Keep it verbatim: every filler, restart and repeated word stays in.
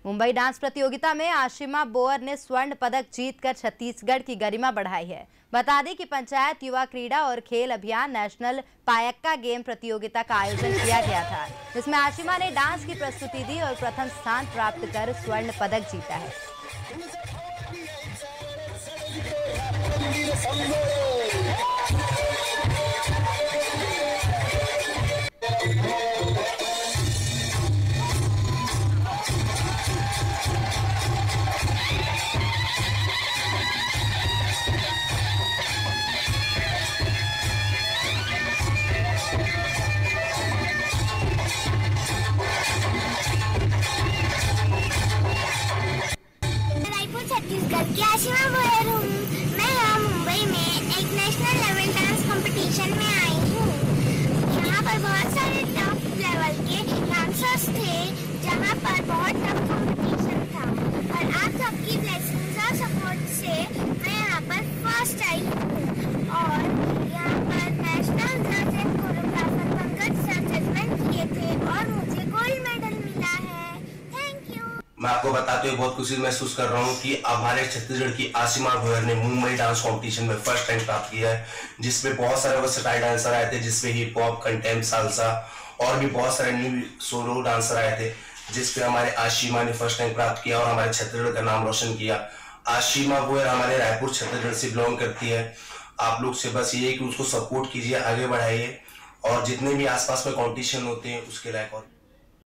Mumbai dance प्रतियोगिता में आशिमा बोअर ने स्वर्ण पदक जीतकर छत्तीसगढ़ की गरिमा बढ़ाई है। बता दें कि पंचायत युवा क्रीड़ा और खेल अभियान नेशनल पायक्का गेम प्रतियोगिता का आयोजन किया गया था, जिसमें आशिमा ने डांस की प्रस्तुति दी और प्रथम स्थान प्राप्त कर स्वर्ण पदक जीता है। छत्तीसगढ़ की आशिमा बोअर हूँ। मैं यहाँ मुंबई में एक नेशनल लेवल डांस कंपटीशन में आई हूँ। यहाँ पर बहुत सारे टॉप लेवल के डांसर्स थे, जहाँ पर बहुत टफ कंपटीशन था और आप सबकी ब्लेसिंग्स और सपोर्ट से मैं यहाँ पर फर्स्ट आई हूँ और यहाँ पर नेशनल जज and choreographer Pankaj sir judgement किए थे और मुझे गोल्ड मेडल मिला है। मैं आपको बताते हुए बहुत खुशी महसूस कर रहा हूँ कि हमारे छत्तीसगढ़ की आशिमा बोअर ने मुंबई डांस कंपटीशन में फर्स्ट रैंक प्राप्त किया है, जिसमें बहुत सारे वर्सेटाइल डांसर आए थे, जिसमें हिप हॉप, कंटेम्प, सालसा और भी बहुत सारे न्यू सोलो डांसर आए थे, जिसपे हमारे आशिमा ने फर्स्ट रैंक प्राप्त किया और हमारे छत्तीसगढ़ का नाम रोशन किया। आशिमा बोअर हमारे रायपुर छत्तीसगढ़ से बिलोंग करती है। आप लोग से बस ये है कि उसको सपोर्ट कीजिए, आगे बढ़ाइए और जितने भी आसपास में कॉम्पिटिशन होते हैं उसके लायक और